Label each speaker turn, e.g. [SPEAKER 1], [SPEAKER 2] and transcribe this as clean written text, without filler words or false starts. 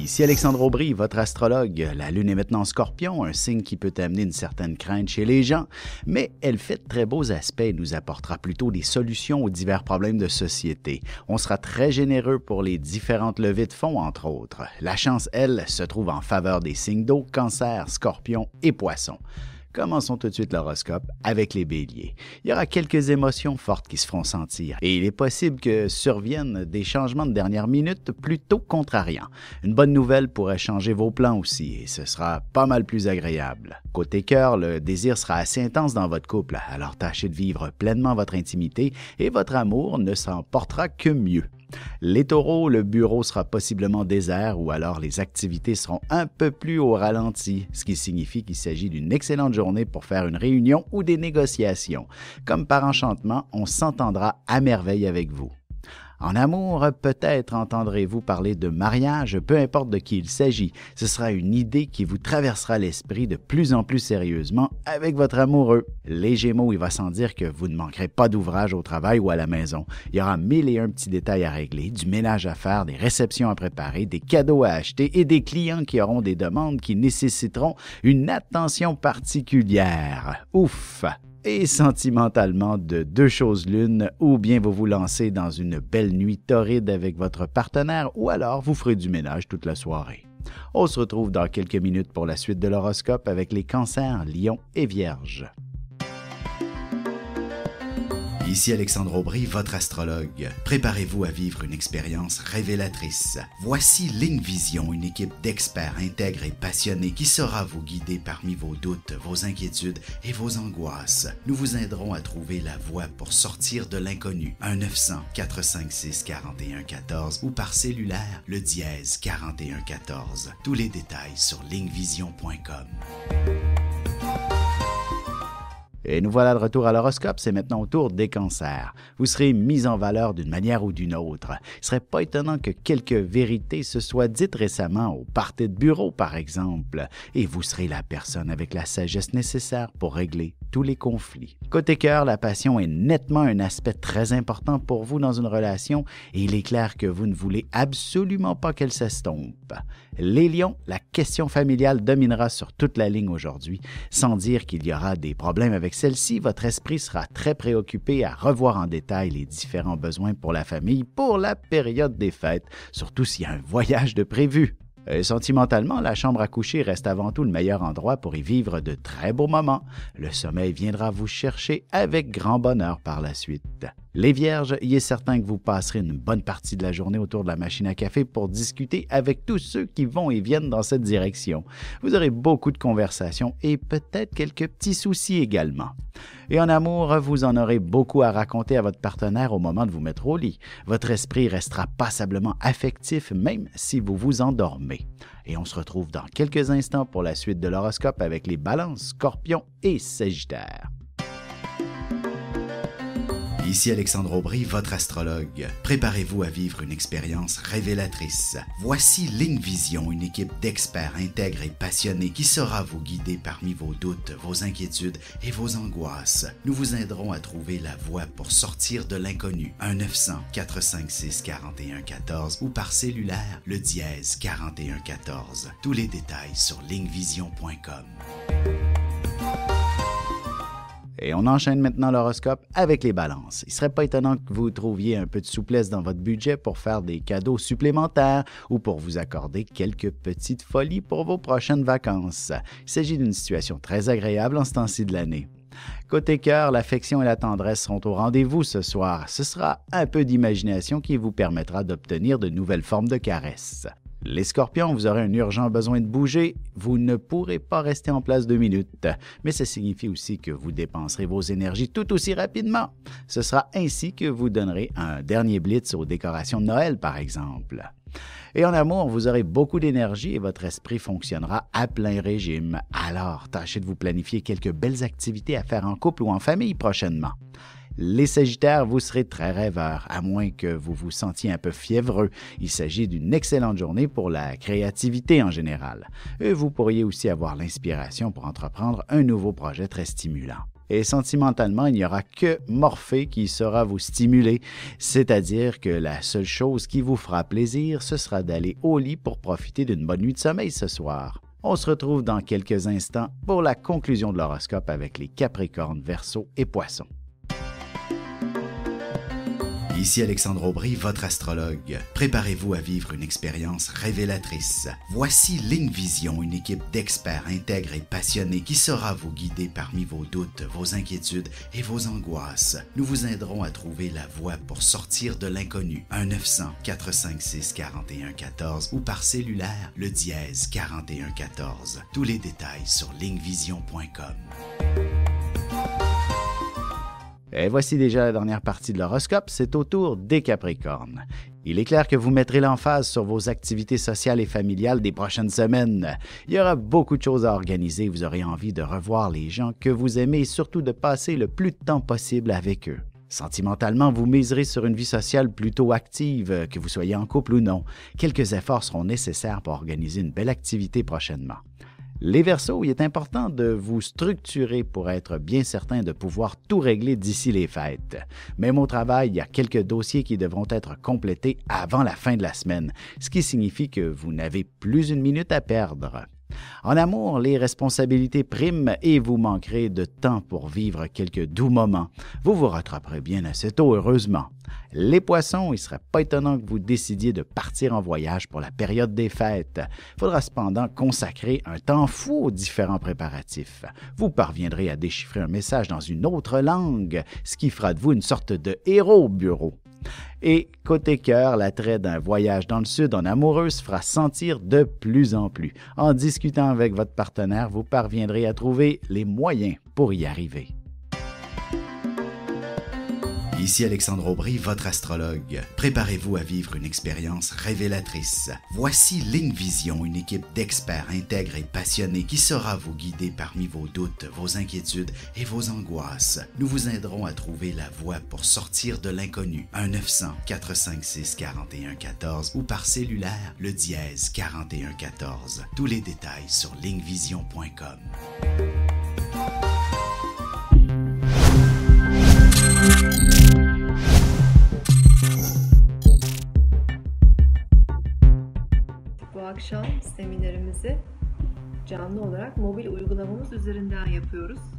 [SPEAKER 1] Ici Alexandre Aubry, votre astrologue. La Lune est maintenant en Scorpion, un signe qui peut amener une certaine crainte chez les gens, mais elle fait de très beaux aspects et nous apportera plutôt des solutions aux divers problèmes de société. On sera très généreux pour les différentes levées de fonds, entre autres. La chance, elle, se trouve en faveur des signes d'eau, Cancer, Scorpion et Poisson. Commençons tout de suite l'horoscope avec les béliers. Il y aura quelques émotions fortes qui se feront sentir et il est possible que surviennent des changements de dernière minute plutôt contrariants. Une bonne nouvelle pourrait changer vos plans aussi et ce sera pas mal plus agréable. Côté cœur, le désir sera assez intense dans votre couple, alors tâchez de vivre pleinement votre intimité et votre amour ne s'en portera que mieux. Les taureaux, le bureau sera possiblement désert ou alors les activités seront un peu plus au ralenti, ce qui signifie qu'il s'agit d'une excellente journée pour faire une réunion ou des négociations. Comme par enchantement, on s'entendra à merveille avec vous. En amour, peut-être entendrez-vous parler de mariage, peu importe de qui il s'agit. Ce sera une idée qui vous traversera l'esprit de plus en plus sérieusement avec votre amoureux. Les Gémeaux, il va sans dire que vous ne manquerez pas d'ouvrage au travail ou à la maison. Il y aura 1001 petits détails à régler, du ménage à faire, des réceptions à préparer, des cadeaux à acheter et des clients qui auront des demandes qui nécessiteront une attention particulière. Ouf! Et sentimentalement de deux choses l'une, ou bien vous vous lancez dans une belle nuit torride avec votre partenaire, ou alors vous ferez du ménage toute la soirée. On se retrouve dans quelques minutes pour la suite de l'horoscope avec les cancers, lions et vierges. Ici Alexandre Aubry, votre astrologue. Préparez-vous à vivre une expérience révélatrice. Voici Ligne Vision, une équipe d'experts intègres et passionnés qui saura vous guider parmi vos doutes, vos inquiétudes et vos angoisses. Nous vous aiderons à trouver la voie pour sortir de l'inconnu. 1-900-456-4114 ou par cellulaire, le dièse 4114. Tous les détails sur lignevision.com. Et nous voilà de retour à l'horoscope, c'est maintenant au tour des cancers. Vous serez mis en valeur d'une manière ou d'une autre. Il ne serait pas étonnant que quelques vérités se soient dites récemment au party de bureau, par exemple, et vous serez la personne avec la sagesse nécessaire pour régler tous les conflits. Côté cœur, la passion est nettement un aspect très important pour vous dans une relation et il est clair que vous ne voulez absolument pas qu'elle s'estompe. Les lions, la question familiale dominera sur toute la ligne aujourd'hui. Sans dire qu'il y aura des problèmes avec celle-ci, votre esprit sera très préoccupé à revoir en détail les différents besoins pour la famille pour la période des fêtes, surtout s'il y a un voyage de prévu. Sentimentalement, la chambre à coucher reste avant tout le meilleur endroit pour y vivre de très beaux moments. Le sommeil viendra vous chercher avec grand bonheur par la suite. Les Vierges, il est certain que vous passerez une bonne partie de la journée autour de la machine à café pour discuter avec tous ceux qui vont et viennent dans cette direction. Vous aurez beaucoup de conversations et peut-être quelques petits soucis également. Et en amour, vous en aurez beaucoup à raconter à votre partenaire au moment de vous mettre au lit. Votre esprit restera passablement affectif même si vous vous endormez. Et on se retrouve dans quelques instants pour la suite de l'horoscope avec les Balances, Scorpions et Sagittaires. Ici Alexandre Aubry, votre astrologue. Préparez-vous à vivre une expérience révélatrice. Voici Ligne Vision, une équipe d'experts intègres et passionnés qui saura vous guider parmi vos doutes, vos inquiétudes et vos angoisses. Nous vous aiderons à trouver la voie pour sortir de l'inconnu. 1-900-456-4114 ou par cellulaire, le dièse 4114. Tous les détails sur lignevision.com. Et on enchaîne maintenant l'horoscope avec les balances. Il ne serait pas étonnant que vous trouviez un peu de souplesse dans votre budget pour faire des cadeaux supplémentaires ou pour vous accorder quelques petites folies pour vos prochaines vacances. Il s'agit d'une situation très agréable en ce temps-ci de l'année. Côté cœur, l'affection et la tendresse seront au rendez-vous ce soir. Ce sera un peu d'imagination qui vous permettra d'obtenir de nouvelles formes de caresses. Les Scorpions, vous aurez un urgent besoin de bouger. Vous ne pourrez pas rester en place 2 minutes. Mais ça signifie aussi que vous dépenserez vos énergies tout aussi rapidement. Ce sera ainsi que vous donnerez un dernier blitz aux décorations de Noël, par exemple. Et en amour, vous aurez beaucoup d'énergie et votre esprit fonctionnera à plein régime. Alors, tâchez de vous planifier quelques belles activités à faire en couple ou en famille prochainement. Les Sagittaires, vous serez très rêveurs, à moins que vous vous sentiez un peu fiévreux. Il s'agit d'une excellente journée pour la créativité en général. Et vous pourriez aussi avoir l'inspiration pour entreprendre un nouveau projet très stimulant. Et sentimentalement, il n'y aura que Morphée qui saura vous stimuler, c'est-à-dire que la seule chose qui vous fera plaisir, ce sera d'aller au lit pour profiter d'une bonne nuit de sommeil ce soir. On se retrouve dans quelques instants pour la conclusion de l'horoscope avec les Capricornes, Verseaux et Poissons. Ici Alexandre Aubry, votre astrologue. Préparez-vous à vivre une expérience révélatrice. Voici Ligne Vision, une équipe d'experts intègres et passionnés qui saura vous guider parmi vos doutes, vos inquiétudes et vos angoisses. Nous vous aiderons à trouver la voie pour sortir de l'inconnu. 1-900-456-4114 ou par cellulaire, le dièse 4114. Tous les détails sur lignevision.com. Et voici déjà la dernière partie de l'horoscope, c'est au tour des Capricornes. Il est clair que vous mettrez l'emphase sur vos activités sociales et familiales des prochaines semaines. Il y aura beaucoup de choses à organiser, vous aurez envie de revoir les gens que vous aimez et surtout de passer le plus de temps possible avec eux. Sentimentalement, vous miserez sur une vie sociale plutôt active, que vous soyez en couple ou non. Quelques efforts seront nécessaires pour organiser une belle activité prochainement. Les Verseaux, il est important de vous structurer pour être bien certain de pouvoir tout régler d'ici les fêtes. Même au travail, il y a quelques dossiers qui devront être complétés avant la fin de la semaine, ce qui signifie que vous n'avez plus une minute à perdre. En amour, les responsabilités priment et vous manquerez de temps pour vivre quelques doux moments. Vous vous rattraperez bien assez tôt, heureusement. Les Poissons, il ne serait pas étonnant que vous décidiez de partir en voyage pour la période des fêtes. Il faudra cependant consacrer un temps fou aux différents préparatifs. Vous parviendrez à déchiffrer un message dans une autre langue, ce qui fera de vous une sorte de héros au bureau. Et côté cœur, l'attrait d'un voyage dans le sud en amoureux se fera sentir de plus en plus. En discutant avec votre partenaire, vous parviendrez à trouver les moyens pour y arriver. Ici Alexandre Aubry, votre astrologue. Préparez-vous à vivre une expérience révélatrice. Voici Ligne Vision, une équipe d'experts intègres et passionnés qui saura vous guider parmi vos doutes, vos inquiétudes et vos angoisses. Nous vous aiderons à trouver la voie pour sortir de l'inconnu. 1-900-456-4114 ou par cellulaire, le dièse 4114. Tous les détails sur lignevision.com.
[SPEAKER 2] Bu akşam seminerimizi canlı olarak mobil uygulamamız üzerinden yapıyoruz.